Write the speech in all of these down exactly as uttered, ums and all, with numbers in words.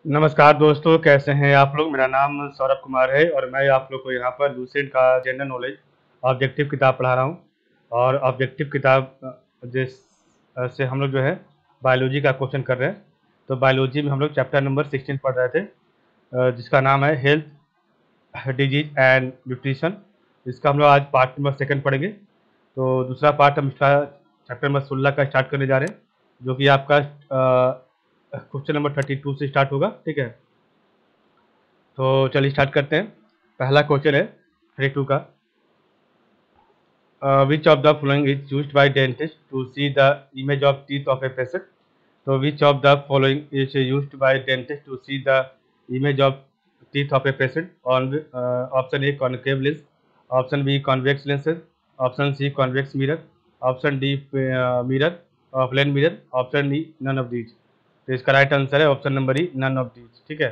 नमस्कार दोस्तों, कैसे हैं आप लोग। मेरा नाम सौरभ कुमार है और मैं आप लोग को यहाँ पर लूसेंट का जनरल नॉलेज ऑब्जेक्टिव किताब पढ़ा रहा हूँ। और ऑब्जेक्टिव किताब अ, जिस अ, से हम लोग जो है बायोलॉजी का क्वेश्चन कर रहे हैं। तो बायोलॉजी में हम लोग चैप्टर नंबर सिक्सटीन पढ़ रहे थे, अ, जिसका नाम है हेल्थ, डिजीज एंड न्यूट्रिशन। इसका हम लोग आज पार्ट नंबर सेकंड पढ़ेंगे। तो दूसरा पार्ट हम इसका चैप्टर नंबर सोलह का स्टार्ट करने जा रहे हैं, जो कि आपका क्वेश्चन नंबर थर्टी टू से स्टार्ट होगा। ठीक है, तो चलिए स्टार्ट करते हैं। पहला क्वेश्चन है थर्टी टू का, which of the following is used by dentist to see the image of teeth of a patient. तो which of the following is used by dentist to see the image of teeth of a patient. On option A concave lens, option B convex lenses, option C convex mirror, option D mirror plane mirror, option D none of these. तो इसका right answer है option number E, none of these. ठीक है।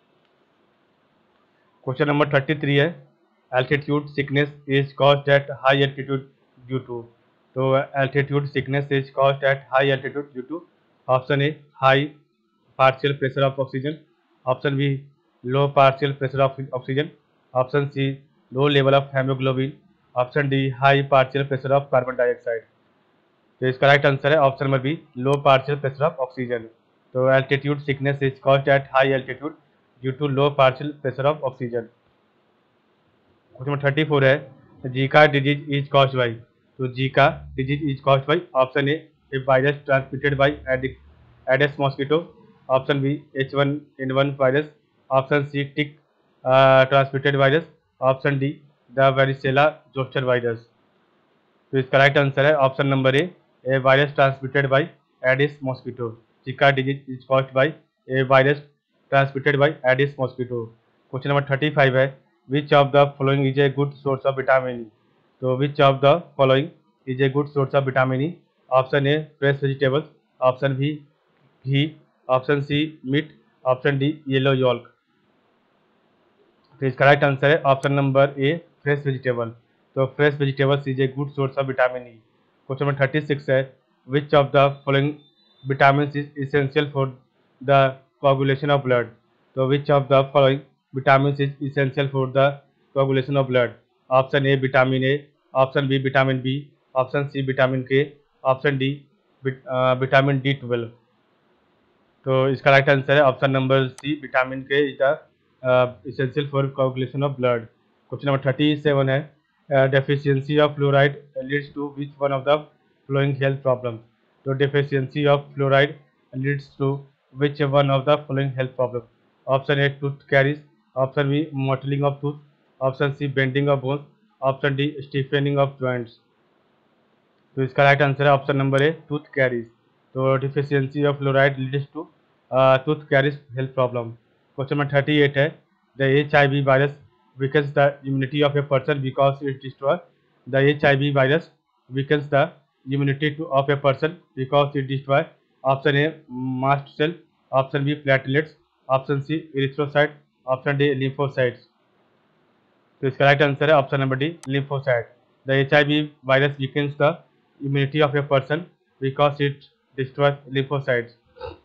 Question number thirty three है, altitude sickness is caused at high altitude due to. तो altitude sickness is caused at high altitude due to option A high partial pressure of oxygen, option B low partial pressure of oxygen, option C low level of haemoglobin, option D high partial pressure of carbon dioxide. तो इसका right answer है option number B, low partial pressure of oxygen. तो altitude sickness is caused at high altitude due to low partial pressure of oxygen. Question number thirty four है, Zika disease is caused by. तो Zika disease is caused by option A a virus transmitted by Aedes mosquito, option B H one N one virus, option C tick transmitted virus, option D the varicella zoster virus. तो इसका right answer है option number A, a virus transmitted by Aedes mosquito. Zika disease is caused by a virus transmitted by Aedes mosquito. Question number thirty five है, which of the following is a good source of vitamin E. तो which of the following is a good source of vitamin E. Option A fresh vegetables, option B ghee, option C meat, option D yellow yolk. तो इसका right answer है option number A, fresh vegetable. तो fresh vegetables is a good source of vitamin E. Question number thirty six है, which of the following vitamin is essential for the coagulation of blood। तो which of the following vitamins is essential for the coagulation of blood। Option A vitamin A, option B vitamin B, option C vitamin K, option D vitamin D twelve. तो इसका right answer है option number C, vitamin K is the essential for coagulation of blood। Question number thirty seven है, deficiency of fluoride leads to which one of the following health problem. तो deficiency of fluoride leads to which one of the following health problem। option A tooth caries, option B mottling of tooth, option C bending of bones, option D stiffening of joints। तो इसका right answer है option number A, tooth caries. तो deficiency of fluoride leads to tooth caries health problem. Question number thirty eight है, the H I V virus weakens the immunity of a person because it destroy। the H I V virus weakens the immunity to of a person because it destroy। Option A mast cell, option B platelets, option C erythrocyte, option D lymphocytes. तो इसका right answer है option number D, lymphocyte. The H I V virus weakens the immunity of a person because it destroys lymphocytes.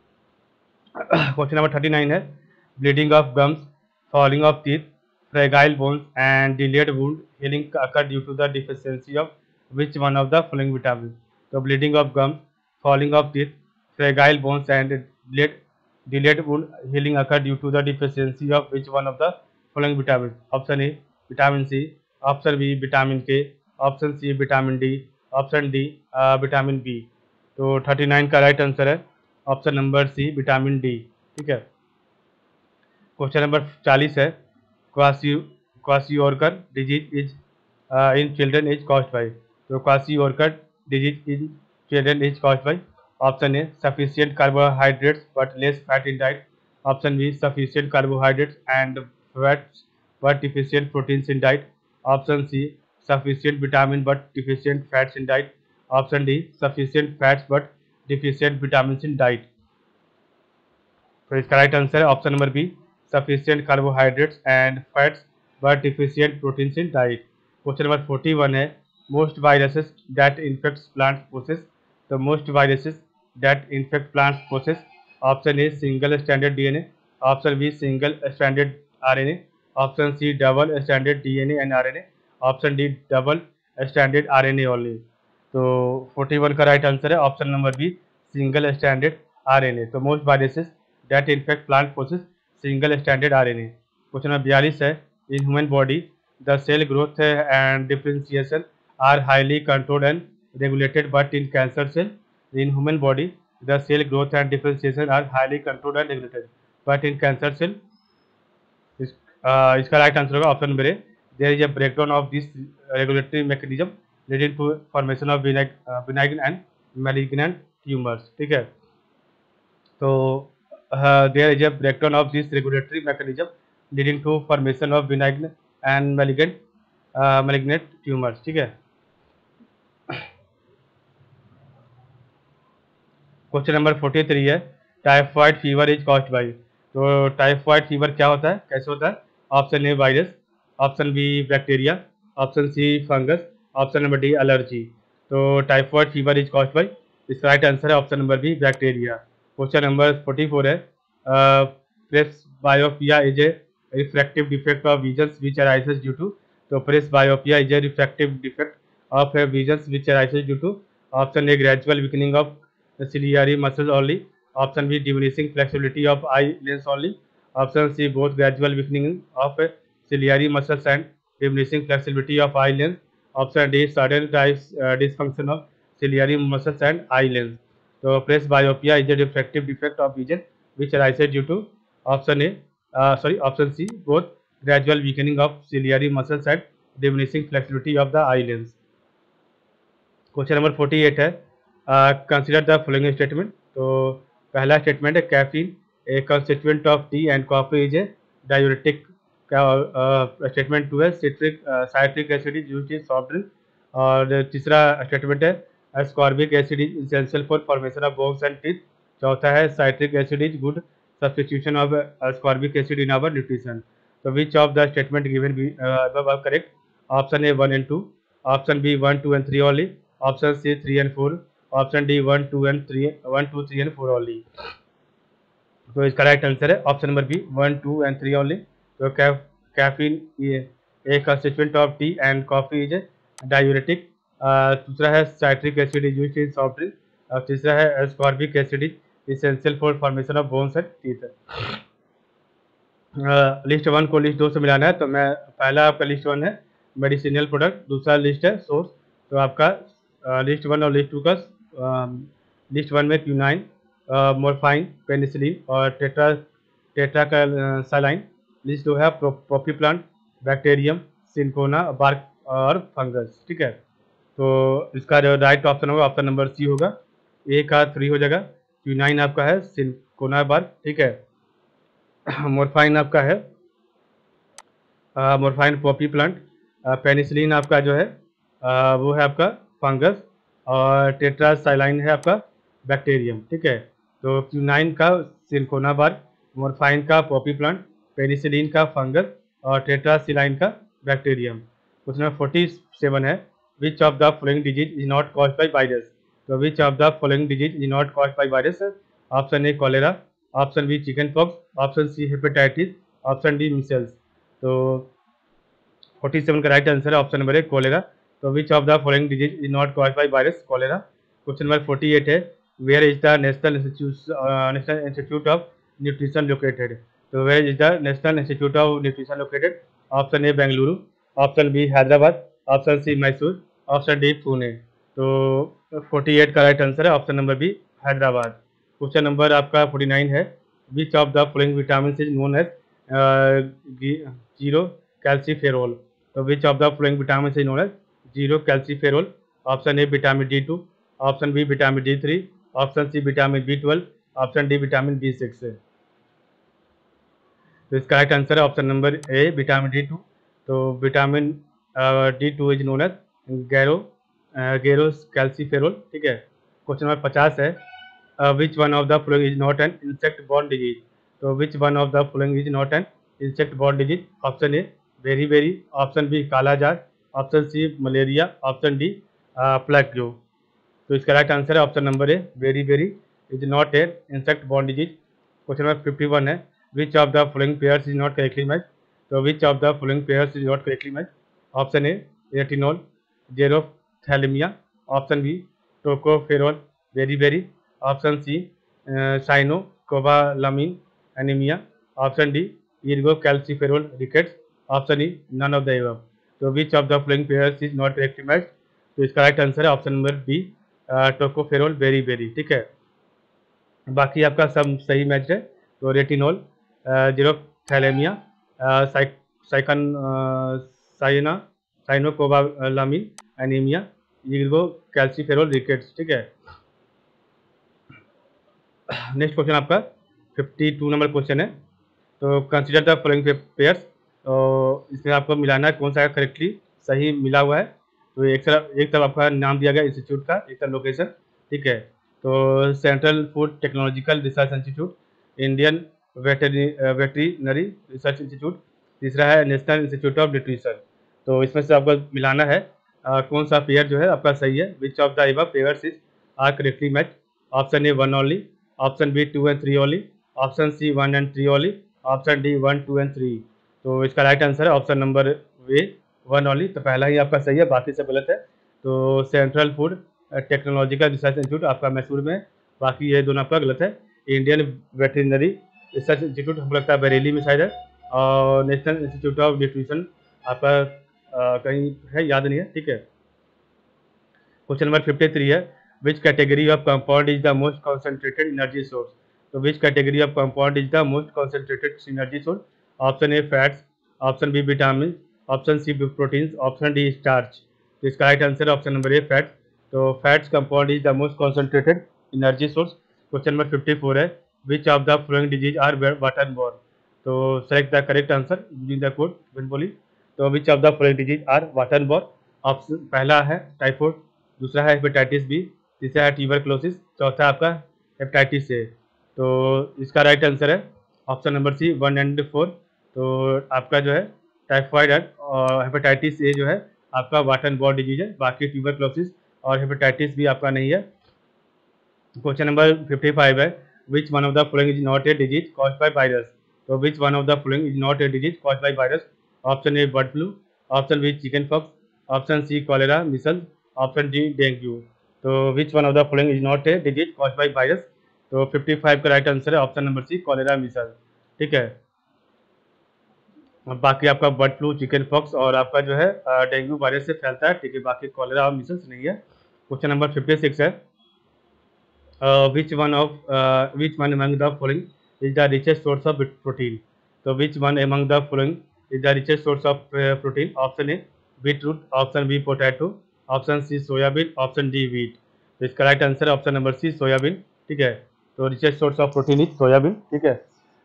Question number thirty nine है, bleeding of gums, falling of teeth, fragile bones and delayed wound healing occur due to the deficiency of which one of the following vitamin. तो bleeding of gums, falling of teeth, fragile bones and delayed delayed wound healing occur due to the deficiency of which one of the following vitamins। option A vitamin C, option B vitamin K, option C vitamin D, option D vitamin B। तो thirty nine का right answer है option number C, vitamin D. ठीक है। Question number चालीस है, kwashi kwashiorkor disease is in children is caused by. तो kwashiorkor disease in children is caused by option A sufficient carbohydrates but less fat in diet, option B sufficient carbohydrates and fats but deficient proteins in diet, option C sufficient vitamin but deficient fats in diet, option D sufficient fats but deficient vitamins in diet। तो इसका right answer है option number B, sufficient carbohydrates and fats but deficient proteins in diet। Question number forty one है, most viruses that infects plants possess। the most viruses that infect plants possess। option A single stranded D N A, option B single standard RNA, option C double standard DNA and RNA, option D double standard RNA only. तो forty one का right answer है option number B single standard RNA. तो most viruses that infect plant possess single standard RNA. Question number बयालीस है in human body the cell growth and differentiation are highly controlled and regulated, but in cancer cell in human body the cell growth and differentiation are highly controlled and regulated, but in cancer cell इस, uh, इसका right answer होगा option number A there is a breakdown of this regulatory mechanism leading to formation of benign and malignant tumours. ठीक है, तो there is a breakdown of this regulatory mechanism leading to formation of benign and malignant malignant tumours. ठीक है, question number forty three है typhoid fever is caused by. तो typhoid fever क्या होता है, कैसे होता है? Option A virus, option B bacteria, option C fungus, option number D allergy. तो typhoid fever is caused by, इसका राइट आंसर है option number B bacteria. Question number forty four है presbyopia is a refractive defect of visions which arises due to. तो presbyopia is a refractive defect of visions which arises due to option A gradual weakening of ciliary muscles only, option B diminishing flexibility of eye lens only, option C both gradual weakening of ciliary muscles and diminishing flexibility of eye lens, option D sudden uh, dysfunction of ciliary muscles and eye lens. So presbyopia is a refractive defect of vision which arises due to option A uh, sorry option C both gradual weakening of ciliary muscles and diminishing flexibility of the eye lens. Question number forty eight है consider the following statement. तो पहला statement है caffeine a constituent of tea and coffee is a diuretic. Statement two है citric citric acid is used in soft drink. और तीसरा statement है ascorbic acid is essential for formation of bones and teeth. चौथा है citric acid is good substitution of ascorbic acid in our nutrition. तो which of the statement given correct? Option A one and two, option B one two and three only, option C three and four, option D one two and three one two three and four only. तो इसका right answer है option number B one two and three only. तो caffeine a constituent of tea and coffee is diuretic. दूसरा है citric acid is used in soft drink. और तीसरा है ascorbic acid is essential for formation of bones and teeth. List one को list दो से मिलाना है। तो मैं पहला आपका लिस्ट वन है मेडिसिनल प्रोडक्ट, दूसरा लिस्ट है सोर्स। तो आपका लिस्ट वन और लिस्ट टू का लिस्ट वन में क्यूनाइन, मोरफाइन, पेनिसिलिन और tetra tetracycline. List दो है poppy plant, bacterium, cinchona, bark और फंगस। ठीक है, तो इसका जो राइट ऑप्शन होगा ऑप्शन नंबर सी होगा, ए का थ्री हो जाएगा। क्यूनाइन आपका है सिंकोना बार्क। ठीक है, मोरफाइन आपका है मोरफाइन पॉपी प्लांट, पेनिसिलिन आपका जो है आ, वो है आपका फंगस और टेट्रासाइलाइन है आपका बैक्टीरियम। ठीक है, तो क्यूनाइन का सिंकोना बार्क, मोरफाइन का पॉपी प्लांट, पेनिसिलिन का फंगस और टेट्रासिलाइन का बैक्टीरियम। उसमें फोर्टी सेवन है which of the following disease is not caused by virus. तो which of the following disease is not caused by virus? Option A cholera, option B chicken pox, option C hepatitis, option D measles. तो forty seven का right answer है option number A cholera. तो which of the following disease is not caused by virus? Cholera. Question number forty eight है where is the national national institute of nutrition located. तो where is the national institute of nutrition located? Option A Bengaluru, option B Hyderabad, option C Mysore, option D Pune. तो forty eight का right answer है option number B Hyderabad. Question number आपका forty nine है which of the following vitamin is known as zero calciferol. तो which of the following vitamin is known as zero calciferol? Option A vitamin D two, option B vitamin D three, option C vitamin B twelve, option D vitamin B six. तो इसका right answer है option number A vitamin D two. तो vitamin D two is known as गैरो ergocalciferol. ठीक है, question number पचास है which one of the following is not an insect borne disease. तो which one of the following is not an insect borne disease? Option A beriberi, option B kala-azar, option C malaria, option D plague. तो इसका right answer है option number A beriberi is not a insect borne disease. Question number fifty one है which of the following pairs is not correctly match. तो which of the following pairs is not correctly match. Option A retinol xerophthalmia, option B tocopherol beriberi, option C cyanocobalamin anaemia, option D ergocalciferol rickets, option E none of the above. तो which of the following pairs is not correctly match. तो इसका right answer है option number B tocopherol beriberi. ठीक है, बाकी आपका सब सही मैच है। तो रेटिनॉल जीरोथैलेमिया साइकन साइना cyanocobalamin anaemia ergocalciferol rickets. ठीक है, नेक्स्ट क्वेश्चन आपका फिफ्टी टू नंबर क्वेश्चन है। तो कंसिडर द फॉलोइंग पेयर्स। तो इसमें आपको मिलाना है कौन सा करेक्टली सही मिला हुआ है। तो एक तरफ एक तरफ आपका नाम दिया गया इंस्टीट्यूट का, एक तरफ लोकेशन। ठीक है, तो central food technological research institute, Indian veterinary research institute, तीसरा है नेशनल इंस्टीट्यूट ऑफ न्यूट्रिशन। तो इसमें से आपको मिलाना है आ, कौन सा पेयर जो है आपका सही है। Which of the above pairs is are correctly match. Option A one only, option B two and three only, option C one and three only, option D one two and three. तो इसका right answer है option number A one only. तो पहला ही आपका सही है, बाकी सब गलत है। तो central food technological research institute आपका मैसूर में, बाकी ये दोनों आपका गलत है। इंडियन वेटरिनरी रिसर्च इंस्टीट्यूट हमको लगता है बरेली में शायद है, और नेशनल इंस्टीट्यूट ऑफ न्यूट्रिशन आपका आ, कहीं है, याद नहीं है। ठीक है, क्वेश्चन नंबर फिफ्टी थ्री है। Which category of compound is the most concentrated energy source. तो which category of compound is the most concentrated energy source. Option A fats, option B vitamin, option C proteins, option D starch. तो इसका right answer है option number A fats. तो fats compound is the most concentrated energy source. Question number fifty four है। Which of the following disease are water borne. तो select the correct answer using the code when below. तो which of the following disease are water borne. Option पहला है typhoid, दूसरा है hepatitis B, तीसरा है tuberculosis, चौथा आपका हेपेटाइटिस ए। तो इसका राइट आंसर है option number C one and four. तो आपका जो है टाइफॉइड और हेपेटाइटिस ए जो है आपका वाटर बोर्न डिजीज है, बाकी ट्यूबरक्लोसिस और हेपेटाइटिस भी आपका नहीं है। क्वेश्चन नंबर फिफ्टी फाइव है। Which one of the following is not a disease caused by virus. तो which one of the following is not a disease caused by virus. Option A bird flu, option B chicken pox, option C cholera measles, option D dengue. तो which one of the following is not a disease caused by virus. तो fifty five का right answer है option number C cholera measles. ठीक है, बाकी आपका bird flu, chicken pox और आपका जो है डेंगू वायरस से फैलता है। ठीक है, बाकी कॉलेरा और मिसल्स नहीं है। क्वेश्चन नंबर फिफ्टी सिक्स है। Which one of which one among the following is the richest source of protein. तो which one among the following is the richest source of protein. Option A beetroot, option B potato, option C soybean, option D wheat. तो इसका right answer है option number C soybean. ठीक है, तो richest source of protein is soybean. ठीक है,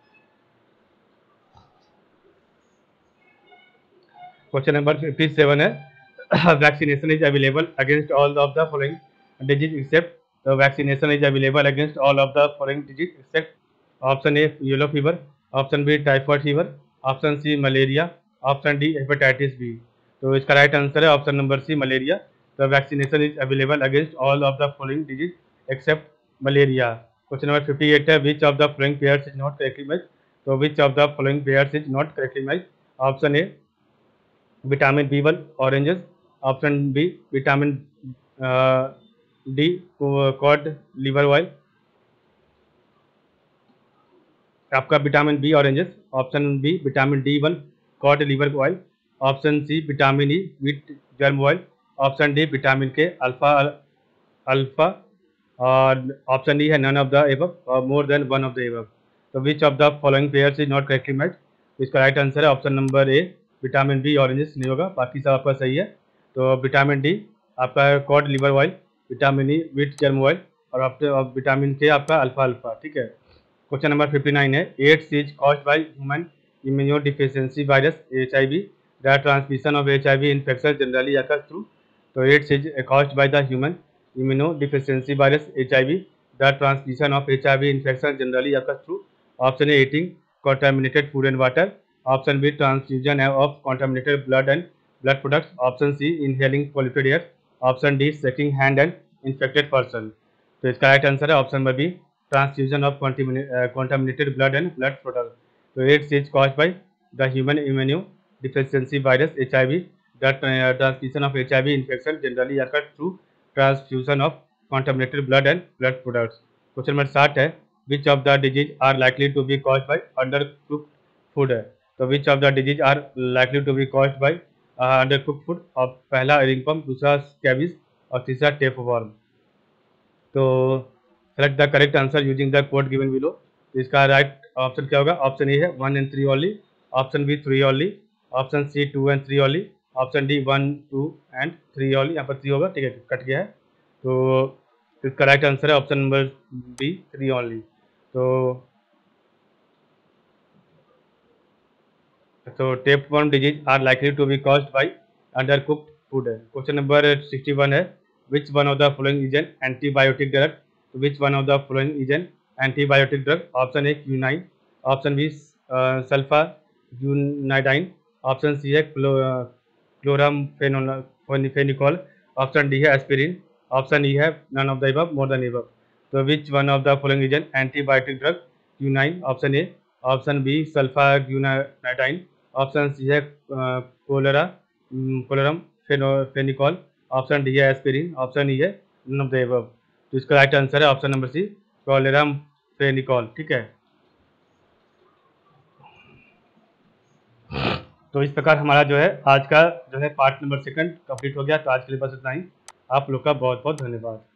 question number fifty seven है। Vaccination is available against all of the following disease except. तो vaccination is available against all of the following disease except. Option A yellow fever, option B typhoid fever, option C malaria, option D hepatitis B. तो इसका right answer है option number C malaria. तो vaccination is available against all of the following disease except malaria. Question number fifty eight है। Which of the following pairs is not correctly match. तो which of the following pairs is not correctly match. Option A vitamin B one oranges, option B vitamin D cod liver oil, आपका vitamin B oranges, option B vitamin D one cod liver oil, option C vitamin E wheat germ oil, option D vitamin K अल्फा अल्फा, और option D है none of the above और more than one of the above. तो which of the following pairs is not correctly match. इसका right answer है option number A vitamin B oranges नहीं होगा, बाकी सब आपका सही है। तो विटामिन डी आपका cod liver oil, vitamin E wheat germ oil और आपके विटामिन के आपका अल्फा अल्फा। ठीक है, क्वेश्चन नंबर फिफ्टी नाइन है। AIDS is caused by human immunodeficiency virus H I V. The transmission of H I V infection generally occurs through. तो AIDS is caused by the human immunodeficiency virus H I V. The transmission of H I V infection generally occurs through. Option A eating contaminated food and water, option B transfusion of contaminated blood and blood products, option C inhaling polluted air, option D shaking hand and infected person। तो इसका right answer है option number B transfusion of contaminated blood and blood products। तो AIDS is caused by the human immunodeficiency virus H I V. The uh, transmission of H I V infection generally occurs through transfusion of contaminated blood and blood products. Question number साठ है, which of the disease are likely to be caused by undercooked food है. तो which of the disease are likely to be caused by uh, undercooked food. और पहला ringworm, दूसरा स्कैबिस और तीसरा tapeworm. तो select the correct answer using the code given below. इसका right option क्या होगा? ऑप्शन ए है one and three only, option B three only, option C two and three only, option D one two and three only. यहाँ पर three होगा, ठीक है, cut गया है. तो इसका राइट आंसर है option number B three only. तो तो tapeworm disease are likely to be caused by undercooked food है. क्वेश्चन नंबर सिक्सटी वन है, which one of the following is an antibiotic drug. Which one of the following is an antibiotic drug. Option A quinine, option B sulphaguanidine, option C है chloramphenicol, option D है aspirin, option E है none of the above, more than above. तो which one of the following is an antibiotic drug. Quinine option A, option B sulphaguanidine, option C है cholera chloramphenicol, option D है aspirin, option E है none of the above. तो इसका right answer है option number C chloramphenicol. ठीक है, तो इस प्रकार हमारा जो है आज का जो है पार्ट नंबर सेकंड कंप्लीट हो गया. तो आज के लिए बस इतना ही. आप लोग का बहुत बहुत धन्यवाद.